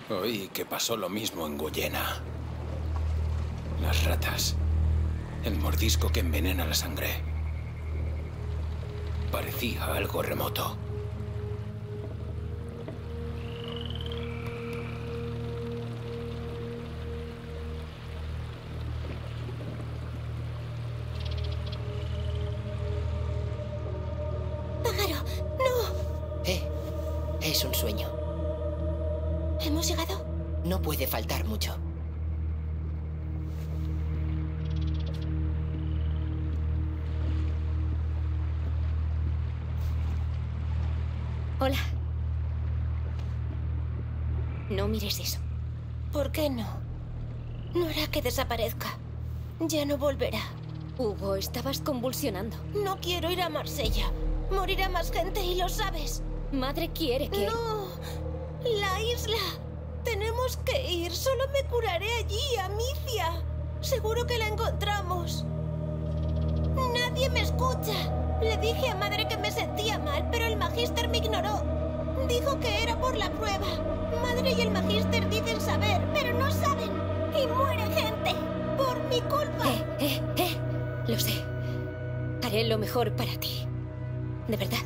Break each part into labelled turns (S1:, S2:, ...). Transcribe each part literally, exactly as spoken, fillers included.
S1: Oí que pasó lo mismo en Guyena. Las ratas. El mordisco que envenena la sangre. Parecía algo remoto.
S2: ¡Pájaro! ¡No!
S3: Eh, es un sueño.
S2: ¿Hemos llegado?
S3: No puede faltar mucho.
S2: Hola. No mires eso. ¿Por qué no? No hará que desaparezca. Ya no volverá. Hugo, estabas convulsionando. No quiero ir a Marsella. Morirá más gente y lo sabes. Madre quiere que... No. La isla. Tenemos que ir. Solo me curaré allí, Amicia. Seguro que la encontramos. Nadie me escucha. Le dije a Madre que me sentía mal, pero el Magíster me ignoró. Dijo que era por la prueba. Madre y el Magíster dicen saber, pero no saben. Y muere gente. Por mi culpa. Eh, eh, eh. Lo sé. Haré lo mejor para ti. De verdad.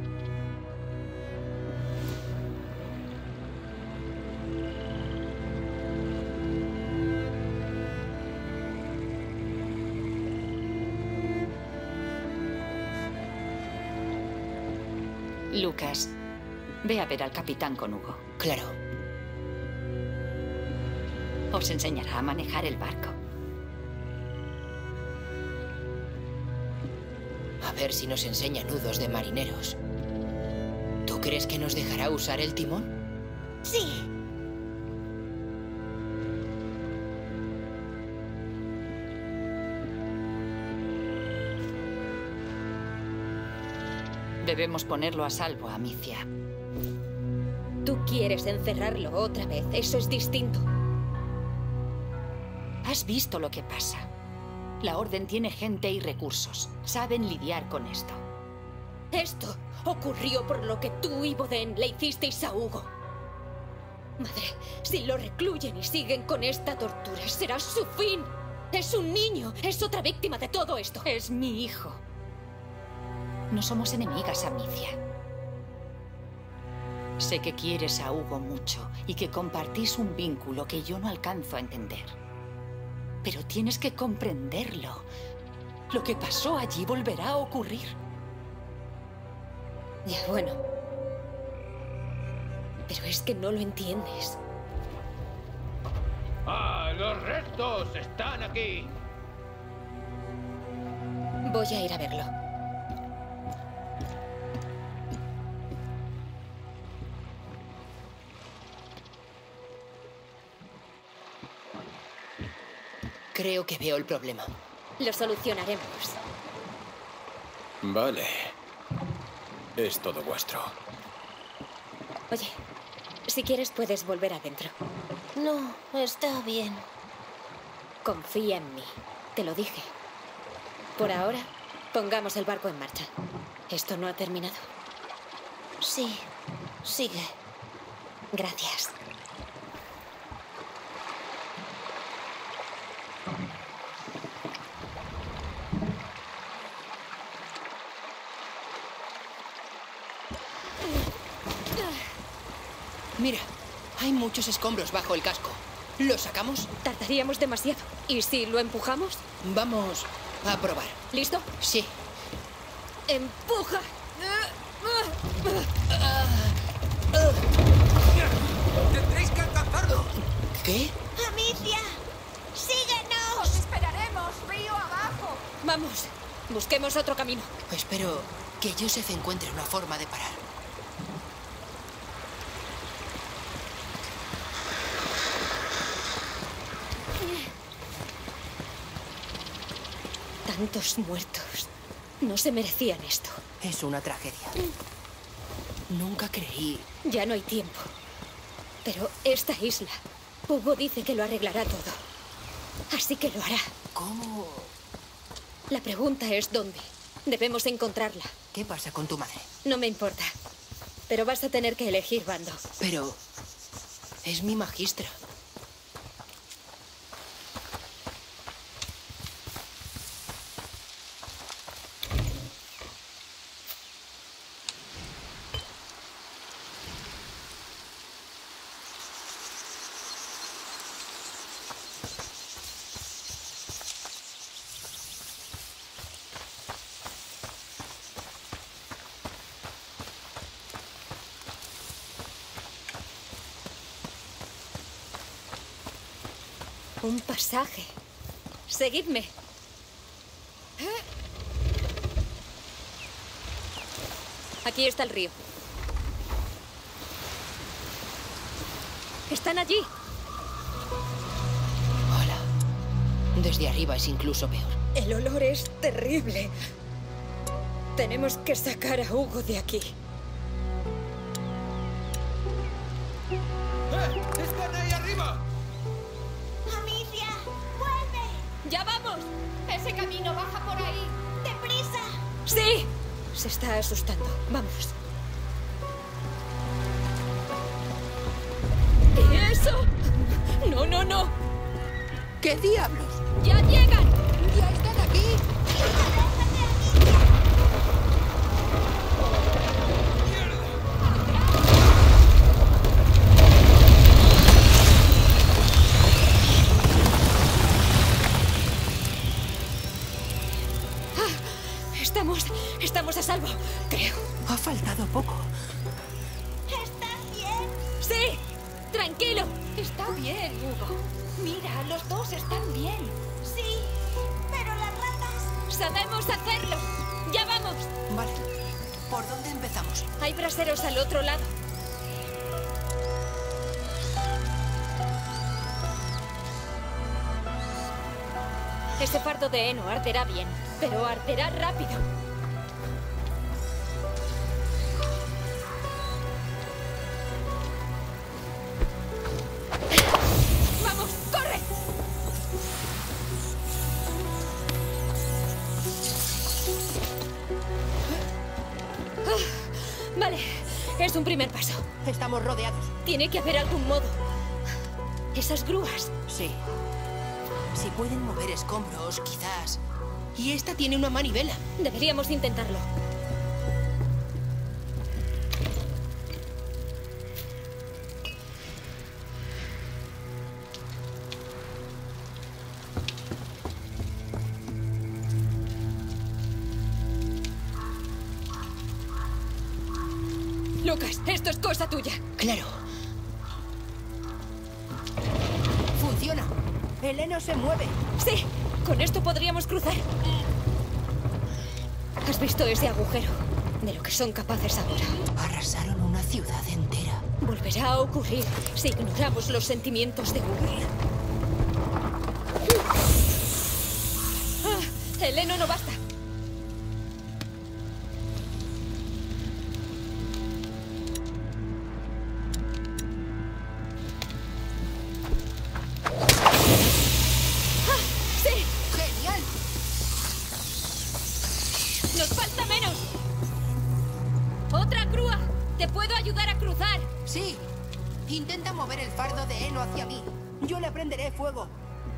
S4: Lucas, ve a ver al capitán con Hugo.
S3: Claro.
S4: Os enseñará a manejar el barco.
S3: A ver si nos enseña nudos de marineros. ¿Tú crees que nos dejará usar el timón?
S2: Sí.
S4: Debemos ponerlo a salvo, Amicia.
S2: Tú quieres encerrarlo otra vez. Eso es distinto.
S4: ¿Has visto lo que pasa? La Orden tiene gente y recursos. Saben lidiar con esto.
S2: Esto ocurrió por lo que tú y Boden le hicisteis a Hugo. Madre, si lo recluyen y siguen con esta tortura, será su fin. Es un niño. Es otra víctima de todo esto.
S4: Es mi hijo. No somos enemigas, Amicia. Sé que quieres a Hugo mucho y que compartís un vínculo que yo no alcanzo a entender. Pero tienes que comprenderlo. Lo que pasó allí volverá a ocurrir.
S2: Ya, bueno. Pero es que no lo entiendes.
S5: ¡Ah, los restos están aquí!
S2: Voy a ir a verlo.
S3: Creo que veo el problema.
S2: Lo solucionaremos.
S1: Vale. Es todo vuestro.
S2: Oye, si quieres puedes volver adentro. No, está bien. Confía en mí. Te lo dije. Por ahora, pongamos el barco en marcha. Esto no ha terminado. Sí, sigue. Gracias.
S3: Mira, hay muchos escombros bajo el casco. ¿Lo sacamos?
S2: Tardaríamos demasiado. ¿Y si lo empujamos?
S3: Vamos a probar.
S2: ¿Listo?
S3: Sí.
S2: ¡Empuja!
S5: ¡Tendréis que alcanzarlo!
S3: ¿Qué?
S2: ¡Amicia! ¡Síguenos!
S6: ¡Os esperaremos río abajo!
S2: Vamos, busquemos otro camino.
S3: Espero que Joseph encuentre una forma de parar.
S2: Tantos muertos. No se merecían esto.
S3: Es una tragedia. Nunca creí...
S2: Ya no hay tiempo. Pero esta isla, Hugo dice que lo arreglará todo. Así que lo hará.
S3: ¿Cómo?
S2: La pregunta es ¿dónde? Debemos encontrarla.
S3: ¿Qué pasa con tu madre?
S2: No me importa. Pero vas a tener que elegir bando.
S3: Pero... Es mi magistra.
S2: Un pasaje. Seguidme. Aquí está el río. Están allí.
S3: Hola. Desde arriba es incluso peor.
S2: El olor es terrible. Tenemos que sacar a Hugo de aquí.
S5: ¡Eh! ¡Están ahí arriba!
S6: ¡Amicia! ¡Vuelve!
S2: ¡Ya vamos!
S6: Ese camino baja por ahí. ¡Deprisa!
S2: ¡Sí! Se está asustando. Vamos. ¿Y eso? No, no, no.
S3: ¿Qué diablos?
S2: ¡Ya llegan!
S3: ¡Ya están aquí!
S2: Estamos... estamos a salvo, creo.
S3: Ha faltado poco.
S6: ¿Estás bien?
S2: ¡Sí! ¡Tranquilo!
S4: Está bien, Hugo. Mira, los dos están bien.
S6: Sí, pero las ratas...
S2: ¡Sabemos hacerlo! ¡Ya vamos!
S3: Vale. ¿Por dónde empezamos?
S2: Hay braseros al otro lado. Ese fardo de heno arderá bien, pero arderá rápido. ¡Vamos, corre! Ah, vale, es un primer paso.
S3: Estamos rodeados.
S2: Tiene que haber algún modo. Esas grúas.
S3: Sí. Si pueden mover escombros, quizás. Y esta tiene una manivela.
S2: Deberíamos intentarlo. Lucas, esto es cosa tuya.
S3: Claro. Funciona. El heno se mueve.
S2: Sí, con esto podríamos cruzar. ¿Has visto ese agujero? De lo que son capaces ahora.
S3: Arrasaron una ciudad entera.
S2: Volverá a ocurrir si ignoramos los sentimientos de Hugo. Ah, el heno no basta. ¡Ah! ¡Sí!
S3: ¡Genial!
S2: ¡Nos falta menos! ¡Otra grúa! ¡Te puedo ayudar a cruzar!
S3: Sí. Intenta mover el fardo de heno hacia mí. Yo le prenderé fuego.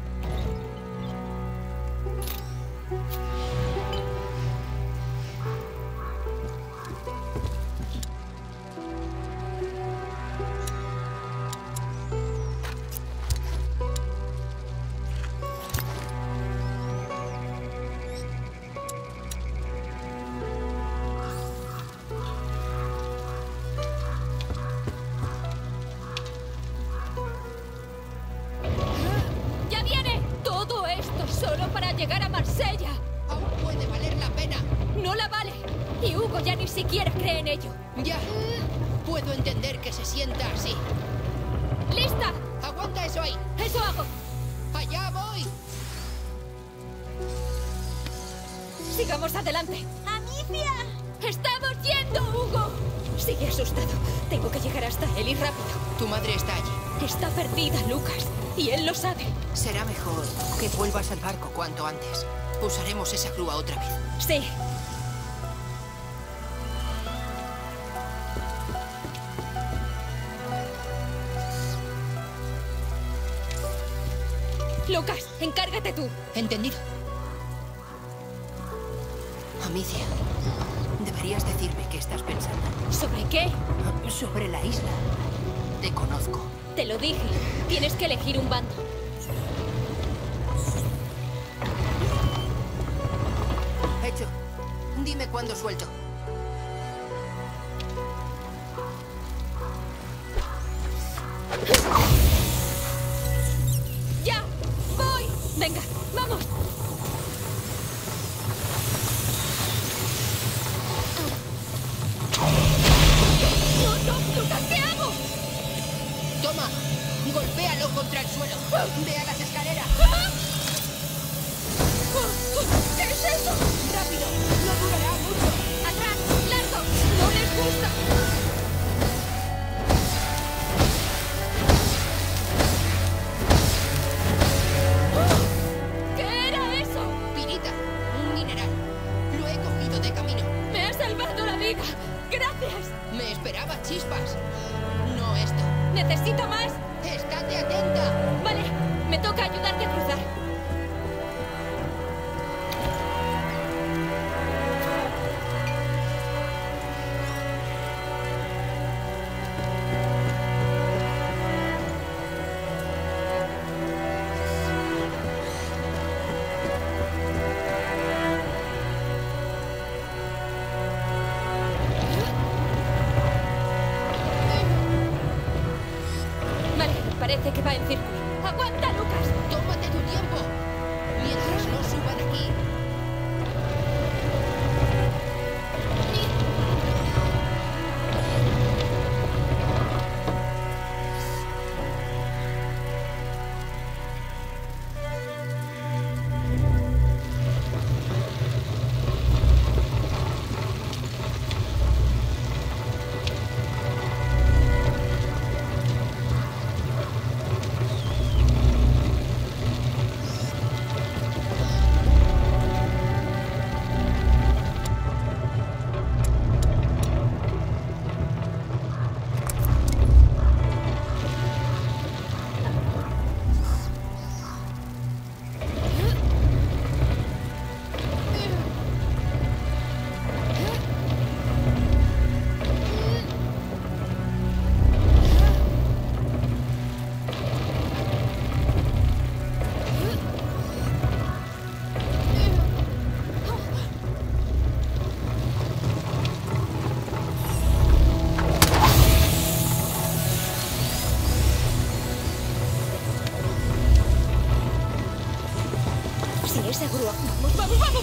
S2: ¡Ya viene! Todo esto solo para llegar a Marsella.
S3: Aún puede valer la pena.
S2: No la vale. Y Hugo ya ni siquiera cree en ello.
S3: Ya. Puedo entender que se sienta así.
S2: ¡Lista!
S3: Aguanta eso ahí.
S2: ¡Eso hago!
S3: Allá voy.
S2: ¡Sigamos adelante!
S6: ¡Amicia!
S2: ¡Estamos yendo, Hugo! Sigue asustado. Tengo que llegar hasta él y rápido.
S3: Tu madre está allí.
S2: Está perdida, Lucas. Y él lo sabe.
S3: Será mejor que vuelvas al barco cuanto antes. Usaremos esa grúa otra vez.
S2: Sí. Lucas, encárgate tú.
S3: Entendido. Amicia, deberías decirme qué estás pensando.
S2: ¿Sobre qué?
S3: Sobre la isla. Te conozco.
S2: Te lo dije. Tienes que elegir un bando.
S3: Hecho. Dime cuándo suelto.
S2: ¡Ya! ¡Voy! Venga, vamos. ¡No, no! ¡Lucas, qué hago!
S3: Toma. Golpéalo contra el suelo. Ve a las escaleras.
S2: ¿Qué es eso?
S3: ¡Rápido! ¡No durará mucho!
S2: ¡Atrás! ¡Largo! ¡No les gusta! ¿Qué era eso?
S3: Pirita. Un mineral. Lo he cogido de camino.
S2: ¡Me has salvado la vida! ¡Gracias!
S3: Me esperaba chispas. No esto.
S2: ¿Necesito más?
S3: ¡Estate atenta!
S2: Vale, me toca ayudarte a cruzar. Vale, parece que va en círculo. ¡Aguanta, Lucas!
S3: ¡Tómate tu tiempo! Mientras no suban aquí.
S2: Si esa grúa... ¡Vamos, vamos, vamos!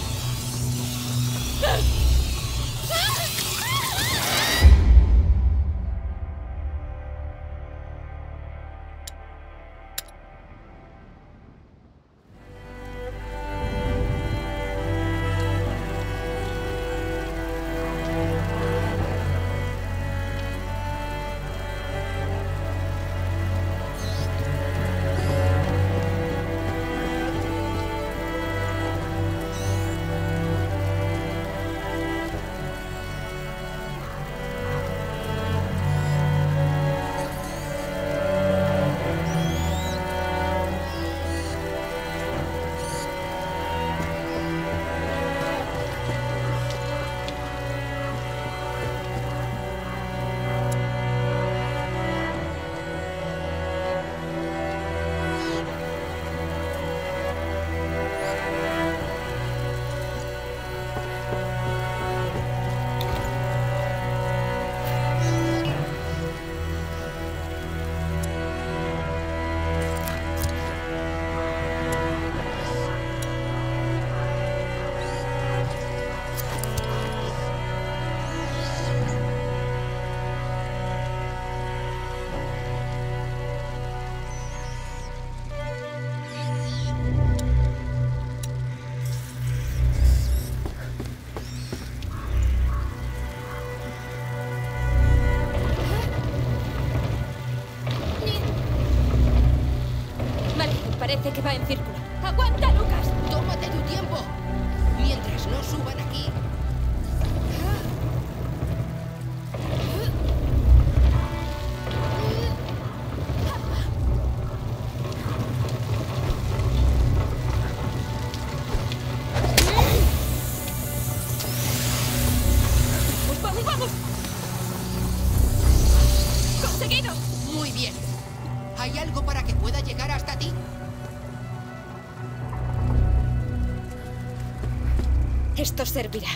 S2: Parece que va en círculo. ¡Aguanta, Lucas!
S3: ¡Tómate tu tiempo! Mientras no suban aquí.
S2: Esto servirá.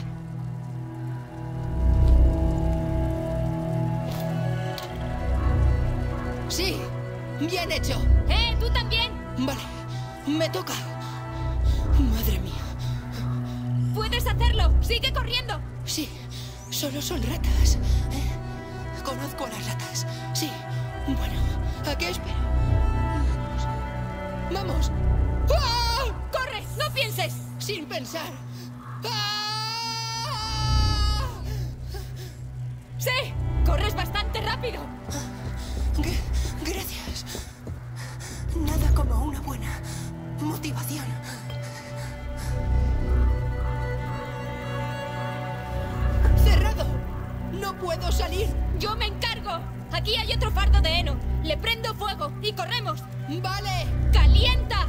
S3: Sí, bien hecho.
S2: ¡Eh, tú también!
S3: Vale, me toca. Madre mía.
S2: ¡Puedes hacerlo! ¡Sigue corriendo!
S3: Sí, solo son ratas. ¿Eh? Conozco a las ratas. Sí, bueno, ¿a qué espero? Vamos. ¡Ah!
S2: ¡Corre! ¡No pienses!
S3: Sin pensar. ¡Ah!
S2: ¡Sí! ¡Corres bastante rápido!
S3: G- Gracias. Nada como una buena motivación. ¡Cerrado! ¡No puedo salir!
S2: ¡Yo me encargo! Aquí hay otro fardo de heno. Le prendo fuego y corremos.
S3: ¡Vale!
S2: ¡Calienta!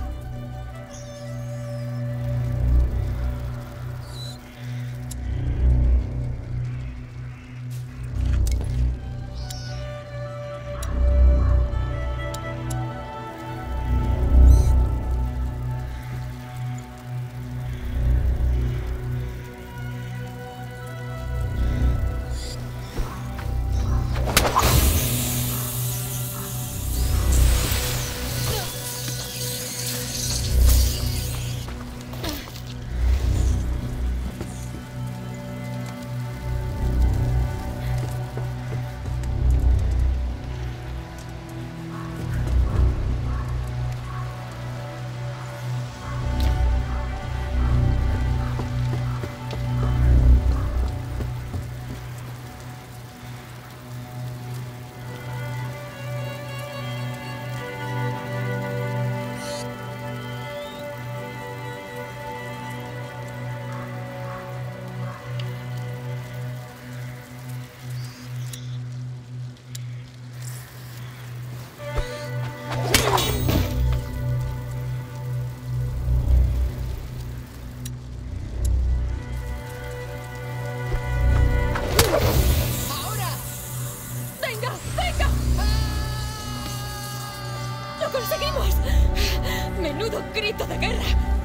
S2: ¡Menudo grito de guerra!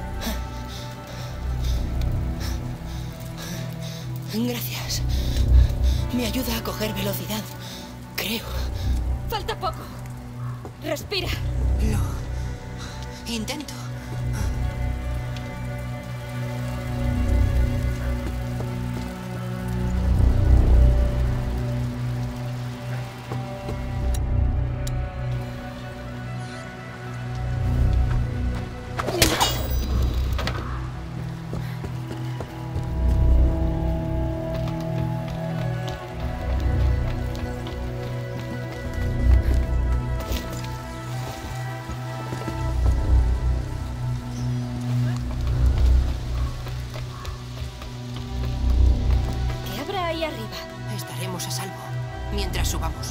S3: Gracias. Me ayuda a coger velocidad, creo.
S2: Falta poco. Respira.
S3: Lo intento. Estaremos a salvo mientras subamos.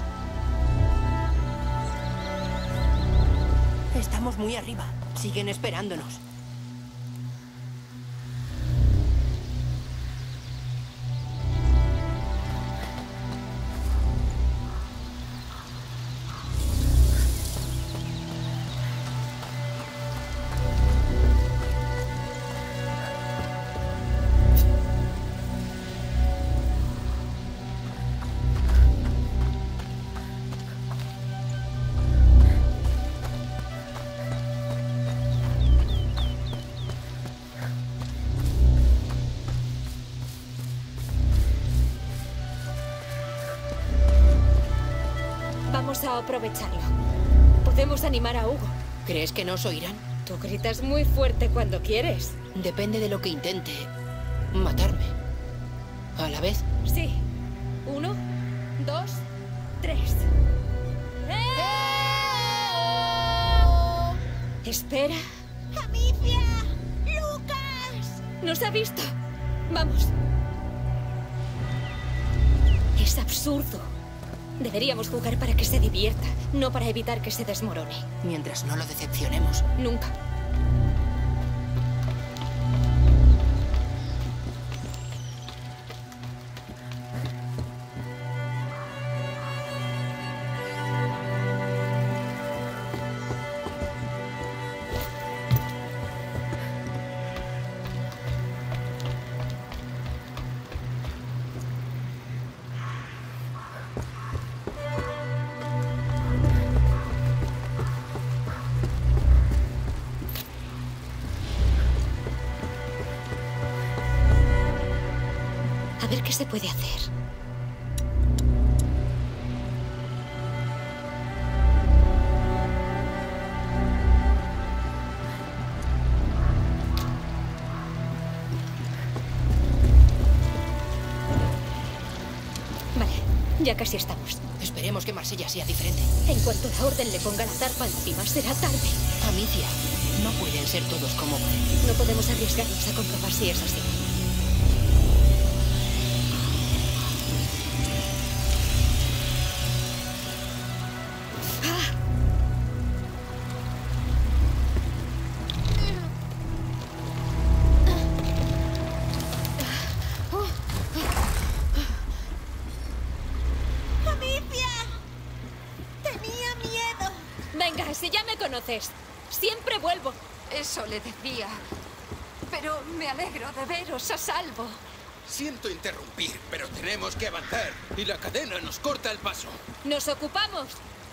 S3: Estamos muy arriba. Siguen esperándonos.
S2: Vamos a aprovecharlo. Podemos animar a Hugo.
S3: ¿Crees que nos oirán?
S2: Tú gritas muy fuerte cuando quieres.
S3: Depende de lo que intente. Matarme. ¿A la vez?
S2: Sí. Uno, dos, tres. ¡Eh! Espera.
S6: ¡Amicia! ¡Lucas!
S2: Nos ha visto. Vamos. Es absurdo. Deberíamos jugar para que se divierta, no para evitar que se desmorone.
S3: Mientras no lo decepcionemos.
S2: Nunca. A ver qué se puede hacer. Vale, ya casi estamos.
S3: Esperemos que Marsella sea diferente.
S2: En cuanto la Orden le ponga la tarpa encima, será tarde.
S3: Amicia, no pueden ser todos como...
S2: No podemos arriesgarnos a comprobar si es así. Si ya me conoces, siempre vuelvo.
S4: Eso le decía. Pero me alegro de veros a salvo.
S5: Siento interrumpir, pero tenemos que avanzar. Y la cadena nos corta el paso.
S2: ¡Nos ocupamos!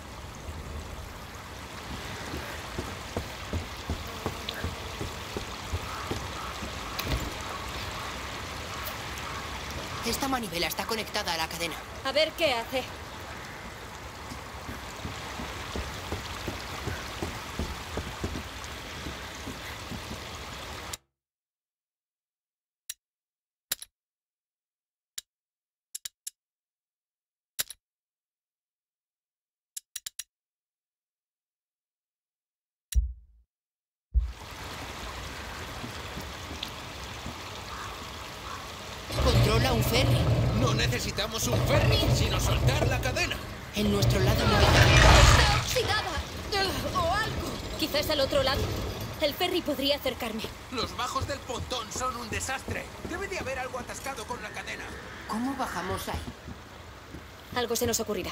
S3: Esta manivela está conectada a la cadena.
S2: A ver qué hace.
S3: Controla un ferry.
S5: No necesitamos un ferry, sino soltar la cadena.
S3: En nuestro lado no hay...
S2: ¡Está oxidada! ¡O algo! Quizás al otro lado. El ferry podría acercarme.
S5: Los bajos del pontón son un desastre. Debe de haber algo atascado con la cadena.
S3: ¿Cómo bajamos ahí?
S2: Algo se nos ocurrirá.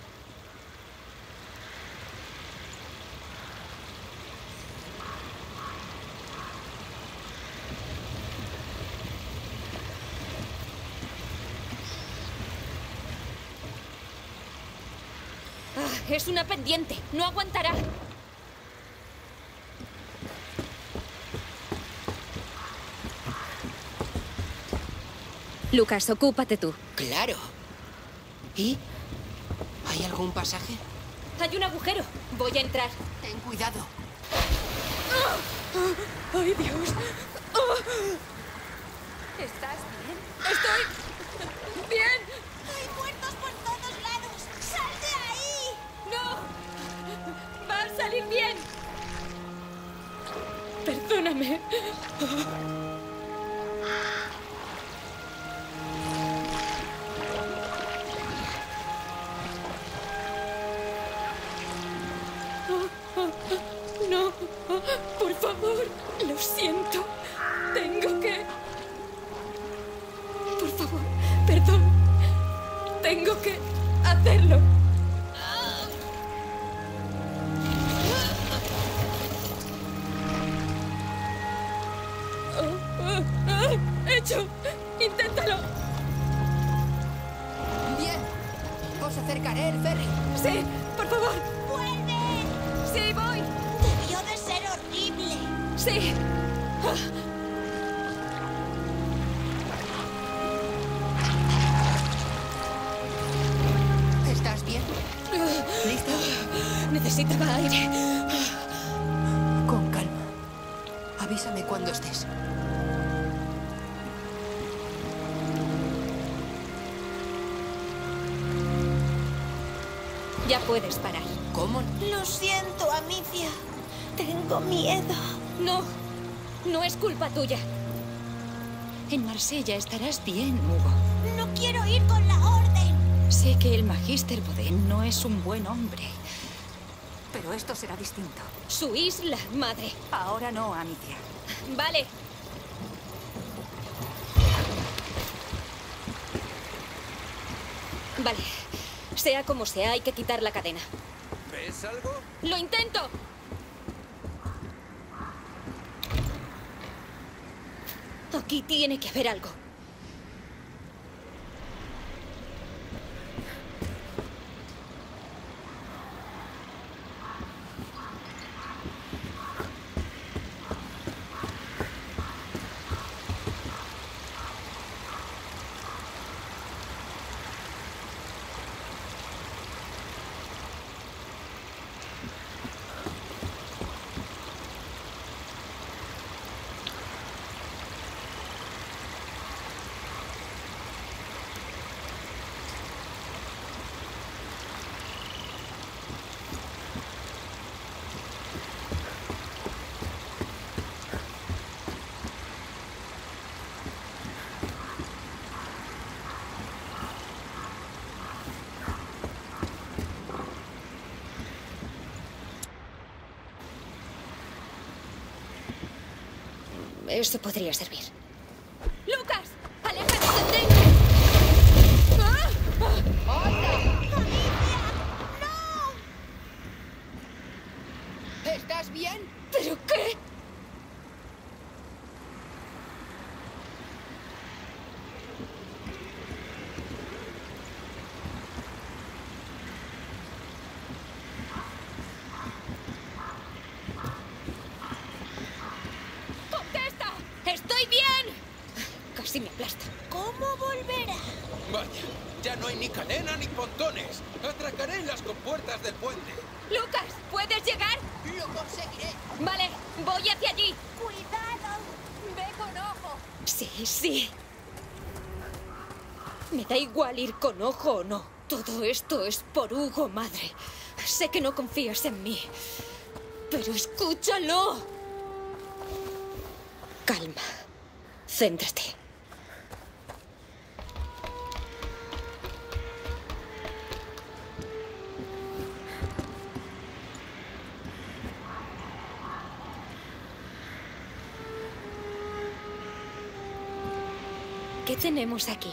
S2: Ah, es una pendiente. No aguantará. Lucas, ocúpate tú.
S3: Claro. ¿Y? ¿Hay algún pasaje?
S2: Hay un agujero. Voy a entrar.
S3: Ten cuidado.
S2: ¡Ay, Dios! ¿Estás bien? ¡Estoy bien!
S6: ¡Hay muertos por todos lados! ¡Sal de ahí!
S2: ¡No! ¡Va a salir bien! Perdóname. No, por favor, lo siento. Tengo que... Por favor, perdón. Tengo que hacerlo. ¡Hecho! ¡Inténtalo!
S3: Bien. Os acercaré el ferry.
S2: Sí, por favor.
S6: ¡Vuelve!
S2: Sí, voy.
S6: Debió de ser horrible.
S2: Sí.
S3: ¿Estás bien? ¿Listo?
S2: Necesitaba aire.
S3: Con calma. Avísame cuando estés.
S2: Ya puedes parar.
S3: ¿Cómo?
S6: Lo siento, Amicia. Tengo miedo.
S2: No, no es culpa tuya.
S4: En Marsella estarás bien, Hugo.
S6: No quiero ir con la orden.
S4: Sé que el Magister Boden no es un buen hombre. Pero esto será distinto.
S2: Su isla, madre.
S4: Ahora no, Amicia.
S2: Vale. Vale. Sea como sea, hay que quitar la cadena.
S5: ¿Ves algo?
S2: ¡Lo intento! Aquí tiene que haber algo. eso podría servir.
S6: ¡Lucas! ¡Aléjate de dentro! ¡Ah! ¡Alicia! ¡No!
S3: ¿Estás bien?
S2: ¿Pero qué?
S6: ¡Contesta!
S2: ¡Estoy bien! Casi me aplasta.
S6: ¿Cómo volverá?
S5: Vaya, ya no hay ni cadena ni pontones. Atracaré en las compuertas del puente.
S6: ¡Lucas! ¿Puedes llegar?
S3: Lo conseguiré.
S6: Vale, voy hacia allí.
S2: ¡Cuidado!
S6: Ve con ojo.
S2: Sí, sí. Me da igual ir con ojo o no. Todo esto es por Hugo, madre. Sé que no confías en mí, pero escúchalo. Calma. Céntrate. ¿Qué tenemos aquí?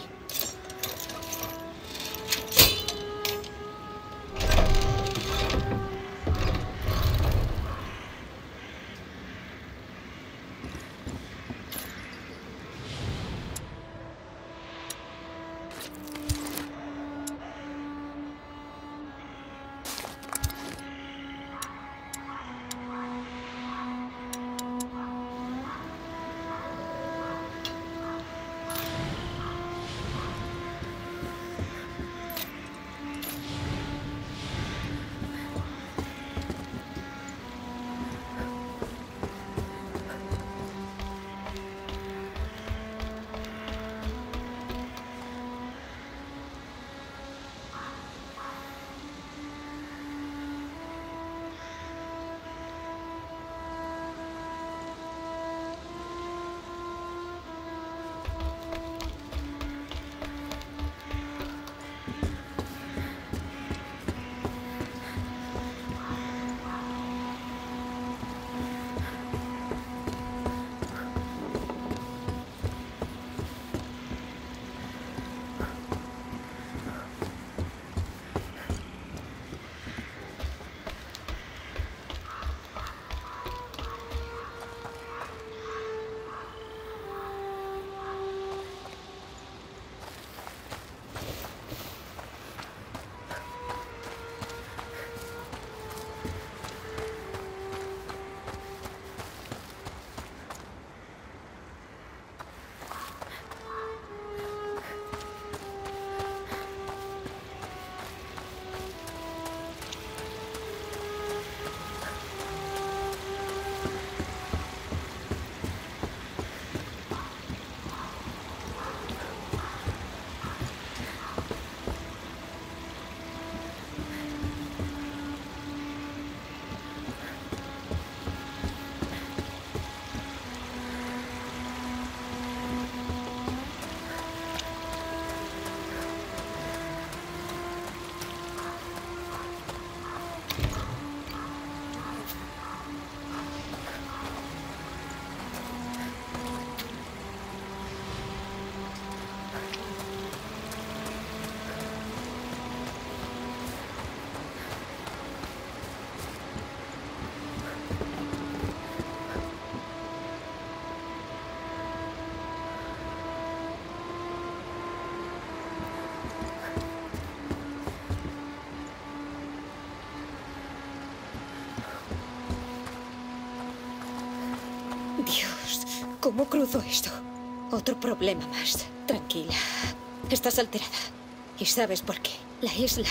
S2: Dios, ¿cómo cruzo esto? Otro problema más. Tranquila. Estás alterada. Y sabes por qué. La isla...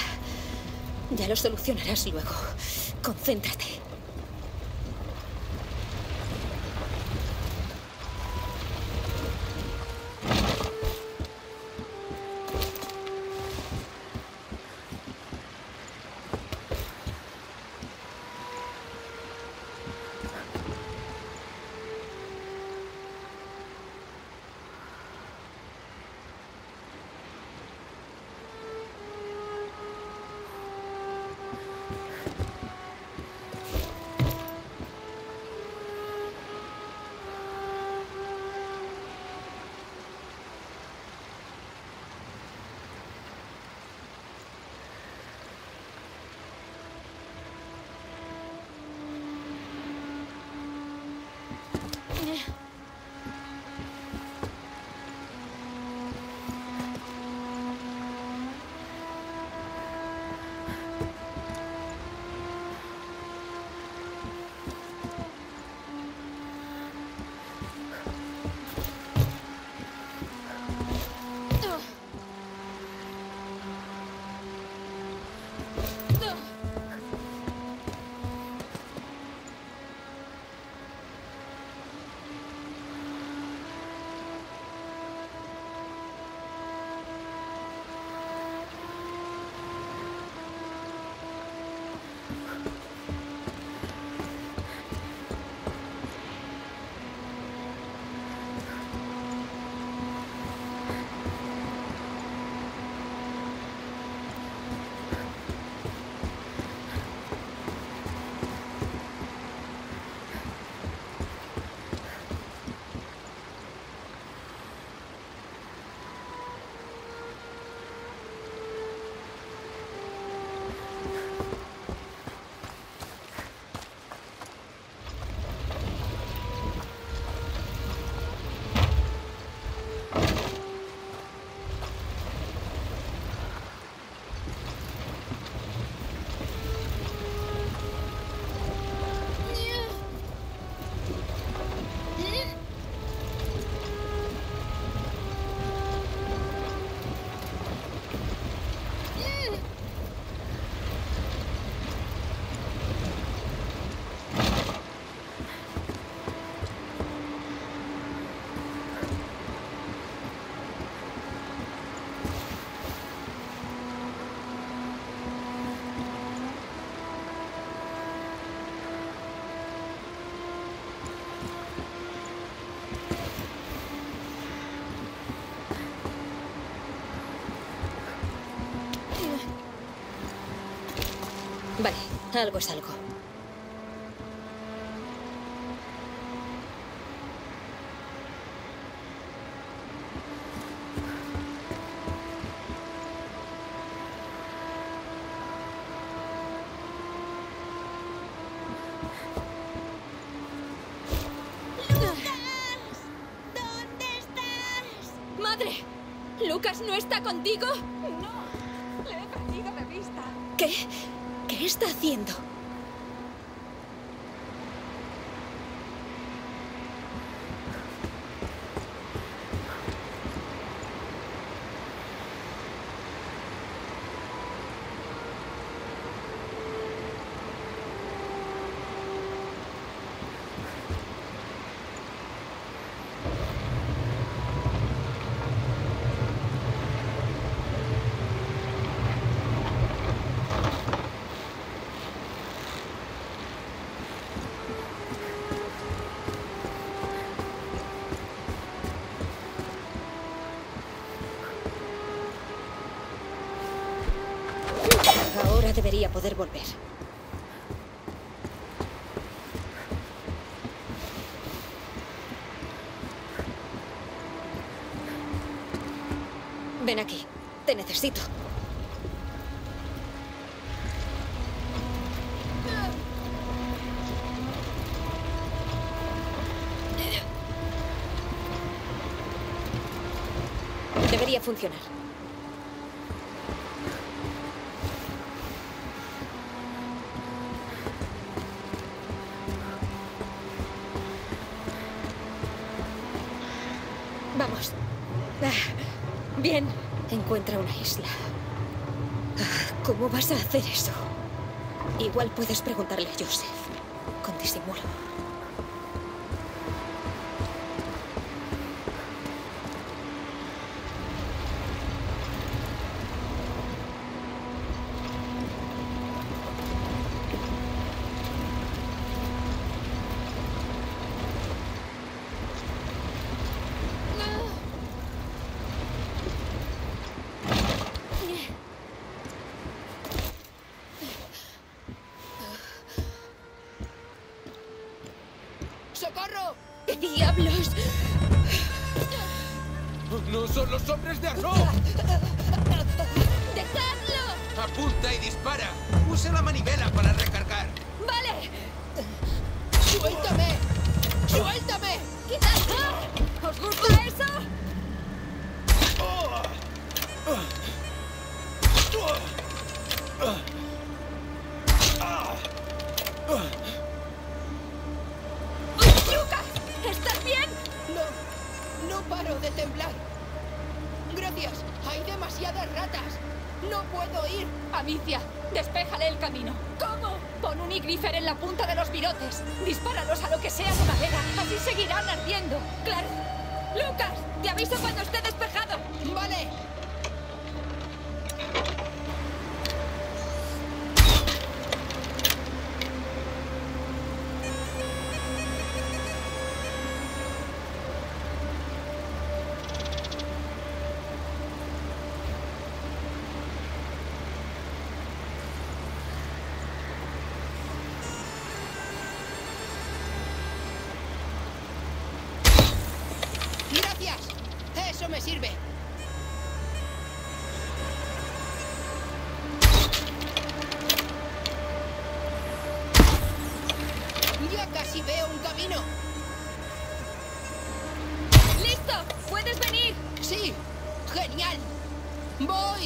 S2: Ya lo solucionarás luego. Concéntrate. Vale, algo es algo.
S7: ¿Lucas no está contigo? No, le he perdido de vista.
S2: ¿Qué? ¿Qué está haciendo? Ahora debería poder volver. Ven aquí. Te necesito. Debería funcionar. Vamos. Ah, bien. Encuentra una isla. Ah, ¿cómo vas a hacer eso? Igual puedes preguntarle a Joseph. Con disimulo.
S3: ¡Socorro!
S2: ¿Qué diablos?
S5: ¡No son los hombres de Arno!
S7: ¡Dejadlo!
S5: ¡Apunta y dispara! ¡Use la manivela para recargar!
S7: ¡Vale!
S3: ¡Suéltame! ¡Suéltame!
S7: ¡Quitadlo! ¿Os gusta eso? ¡Lucas! ¿Estás bien?
S3: No, no paro de temblar. Gracias, hay demasiadas ratas. No puedo ir.
S7: Amicia, despéjale el camino. ¿Cómo? Pon un ignifer en la punta de los virotes. Dispáralos a lo que sea de madera. Así seguirán ardiendo. ¡Claro! ¡Lucas! Te aviso cuando esté despejado.
S3: Vale. Gracias. Eso me sirve. Ya casi veo un camino.
S7: ¡Listo! ¡Puedes venir!
S3: Sí, genial. Voy.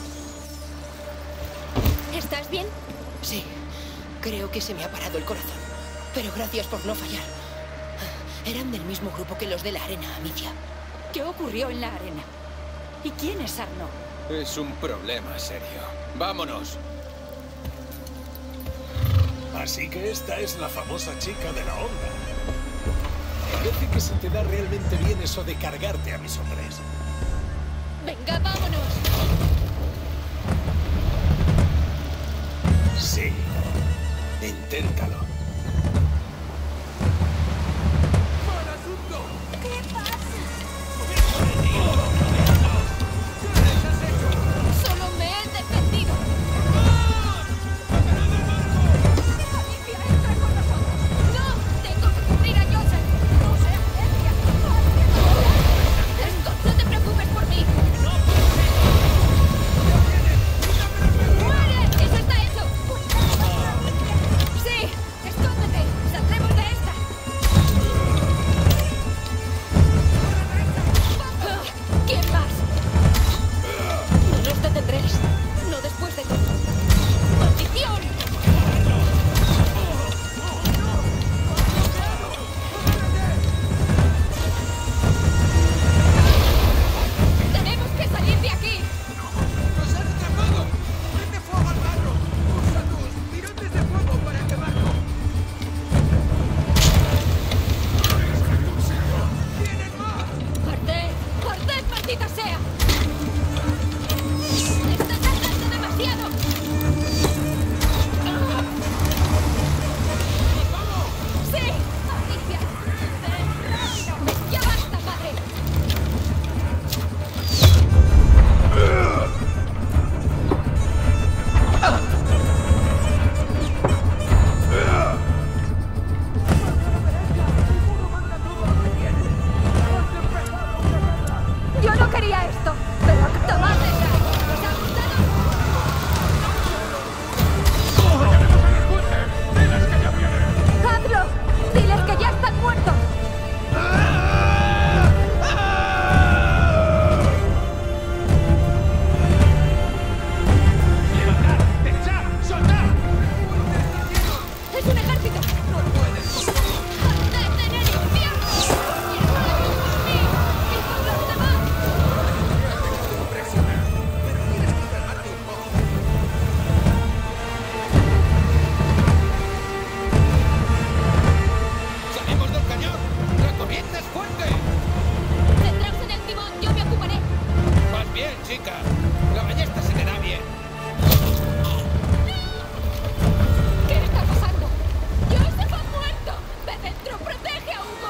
S2: ¿Estás bien?
S3: Sí, creo que se me ha parado el corazón. Pero gracias por no fallar. Eran del mismo grupo que los de la arena, Amicia.
S4: ¿Qué ocurrió en la arena? ¿Y quién es Arno?
S5: Es un problema serio. ¡Vámonos!
S8: Así que esta es la famosa chica de la onda. Parece que se te da realmente bien eso de cargarte a mis hombres.
S7: ¡Venga, vámonos!
S8: Sí. Inténtalo.
S5: ¡Mal asunto!
S6: ¿Qué pasa?
S7: ¡Solo me he defendido!
S5: ¡Ah! Bien, chica. La ballesta se le da bien.
S7: ¿Qué está pasando? ¡Joseph ha muerto! ¡Ve dentro! ¡Protege a Hugo!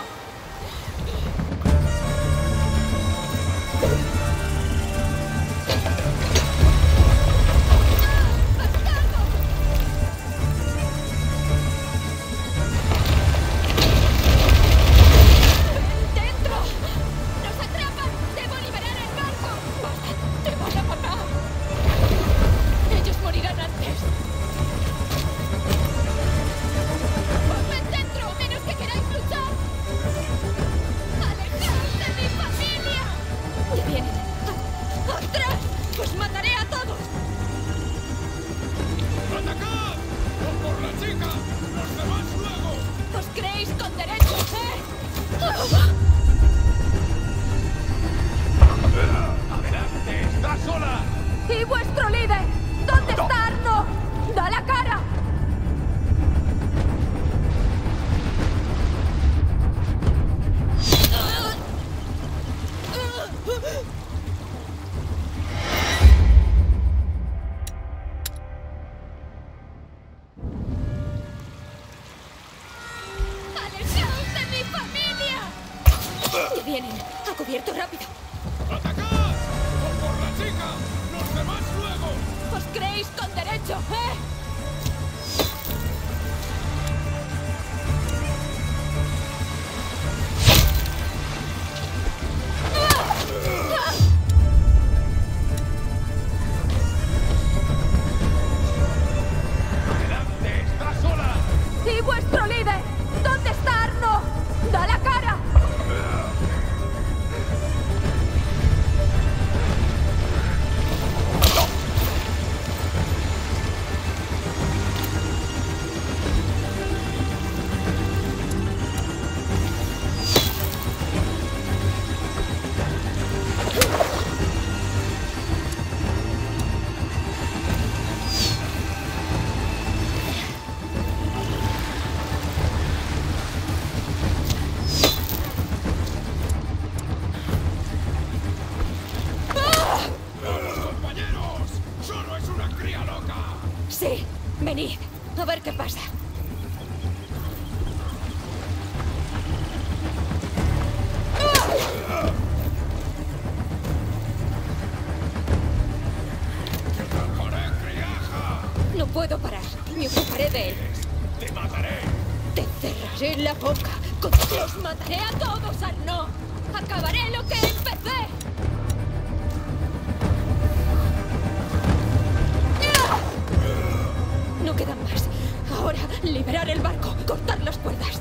S7: ¡Dentro! ¡Nos atrapan! ¡Debo liberar el barco! ¡Basta! ¡Te van a matar! ¡Ellos morirán antes! ¡Volved dentro! ¡A menos que queráis luchar! ¡Alejaos de mi familia! ¡Ya vienen! ¡A- ¡Atrás! ¡Os mataré a todos!
S5: ¡Atacad! ¡No por la chica! ¡Los demás luego!
S7: ¿Os creéis con derechos, eh?
S5: ¡Adelante! ¡Está sola!
S7: ¿Y vuestro líder? ¿Dónde está Arno? ¡Da la cara! ¡Alejaos de mi familia! ¡Ya vienen! ¡Ha cubierto rápido!
S5: ¡Atacad! ¡No por la chica! ¡Los demás luego!
S7: ¿Os creéis con derecho, eh?
S5: ¡Adelante! ¡Está sola!
S7: ¿Y vuestro líder? ¿Dónde está Arno? ¡Da la cara!
S5: ¡Compañeros! ¡Solo es una cría loca!
S7: Sí, venid. A ver qué pasa.
S5: ¡Corre, criaja!
S7: No puedo parar. Me ocuparé de él.
S5: ¡Te mataré!
S7: Te cerraré la boca. Con los mataré a todos, Arno. Acabaré lo que empecé. No quedan más. Ahora, liberar el barco. Cortar las cuerdas.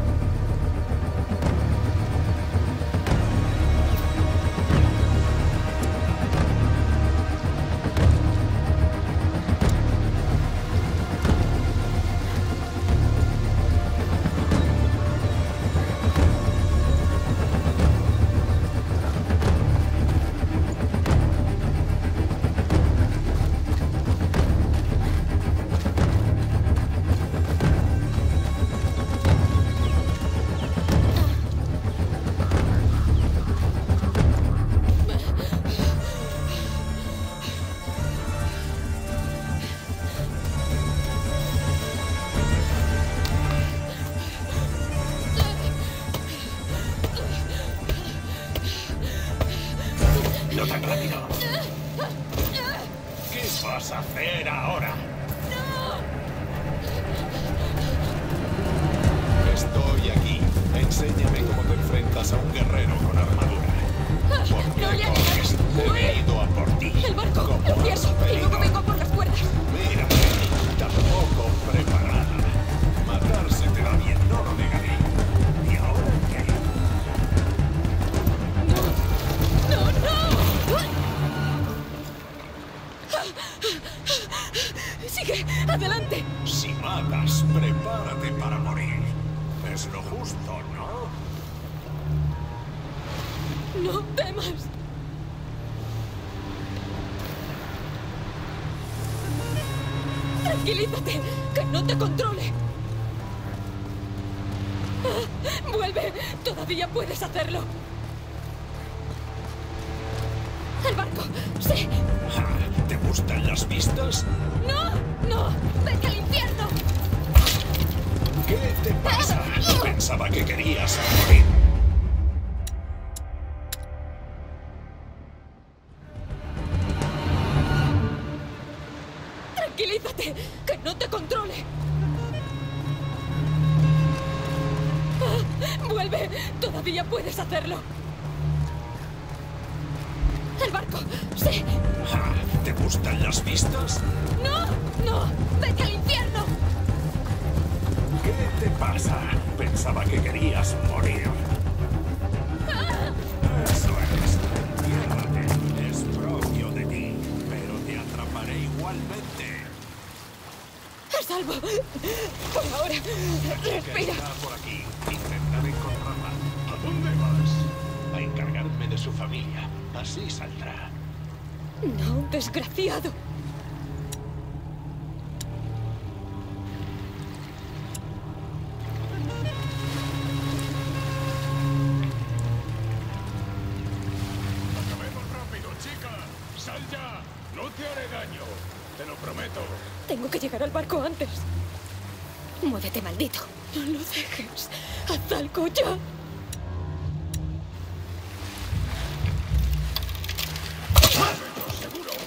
S8: No tan rápido. ¿Qué vas a hacer ahora? Estoy aquí. Enséñame cómo te enfrentas a un guerrero con armadura. ¿Por qué
S7: No le
S8: corres? He venido a por ti.
S7: El barco.
S8: ¿Cómo
S7: Lo
S8: has
S7: pierdo. Y
S8: venido?
S7: luego vengo por las cuerdas.
S8: Mira, tampoco preparada. Matar se te da bien, no lo negaré. ¿Y ahora qué?
S7: ¡No, no! ¡Sigue! ¡Adelante!
S8: Si matas, prepárate para morir. Es lo justo, ¿no?
S7: ¡No temas! Tranquilízate, que no te controle. Ah, ¡vuelve! Todavía puedes hacerlo. ¡El barco! Sí.
S8: Ah, ¿te gustan las vistas?
S7: ¡No! ¡No! ¡Vete al infierno!
S8: ¿Qué te pasa? Pensaba que querías morir.
S7: ¡Tranquilízate! ¡Que no te controle! Ah, ¡vuelve! ¡Todavía puedes hacerlo! ¡El barco! ¡Sí!
S8: Ah, ¿te gustan las vistas?
S7: ¡No! ¡No! ¡Vete al infierno!
S8: ¿Qué te pasa? Pensaba que querías morir. Eso es. Entiérdate. Es propio de ti. Pero te atraparé igualmente.
S7: ¡A salvo! Por ahora, respira.
S8: Está por aquí. Intentaré encontrarla. ¿A dónde vas? A encargarme de su familia. Así saldrá.
S7: No, desgraciado.
S8: Acabemos rápido, chica. Sal ya. No te haré daño. Te lo prometo.
S7: Tengo que llegar al barco antes. Muévete, maldito. No lo dejes. Haz algo ya.
S8: Seguro.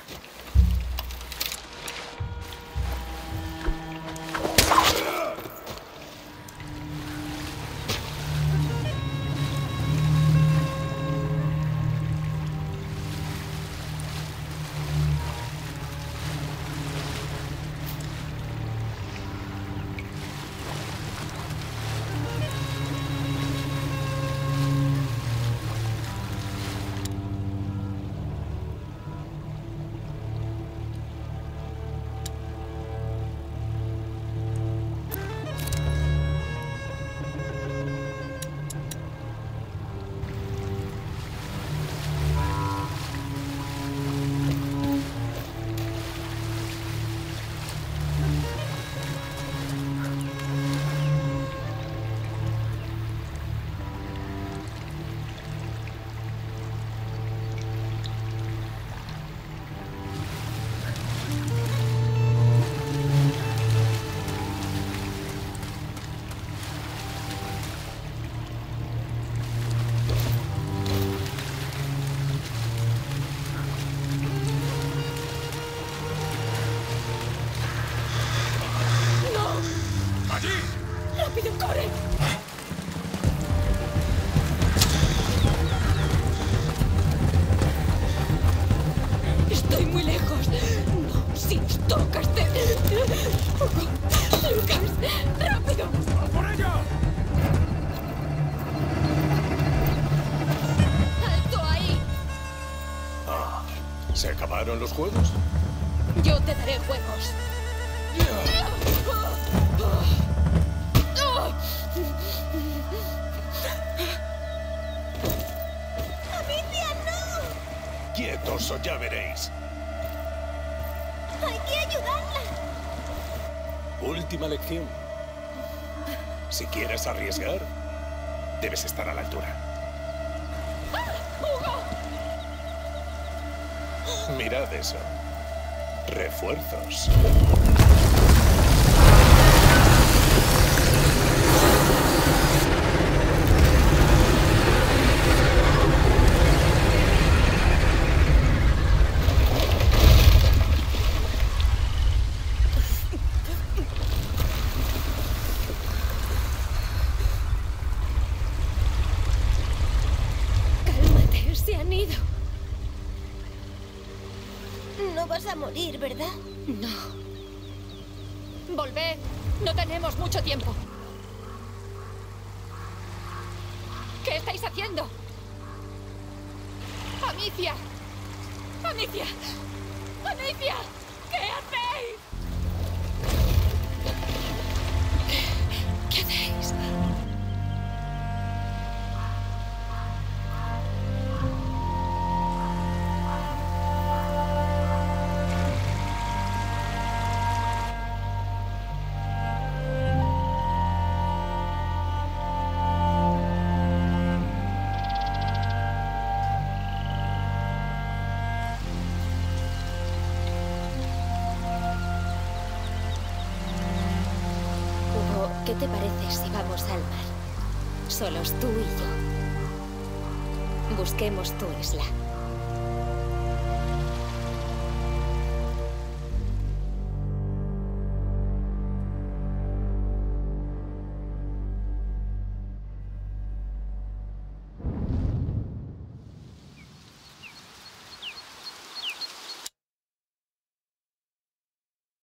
S7: ¡Rápido, corre! Estoy muy lejos. No, si nos tocas te... Lucas, rápido.
S8: ¡A por ella!
S7: ¡Alto ahí!
S8: Ah, ¿se acabaron los juegos?
S7: Yo te daré juegos.
S6: ¡Amicia, no!
S8: Quietos o ya veréis.
S6: ¡Hay que ayudarla!
S8: Última lección. Si quieres arriesgar, debes estar a la altura. Mirad eso. Refuerzos.
S2: Cálmate, se han ido.
S6: No vas a morir, ¿verdad?
S7: No. Volved. No tenemos mucho tiempo. ¿Qué estáis haciendo? ¡Amicia! ¡Amicia! ¡Amicia! ¿Qué hacéis? ¿Qué hacéis?
S2: ¿Qué te parece si vamos al mar? Solos tú y yo. Busquemos tu isla.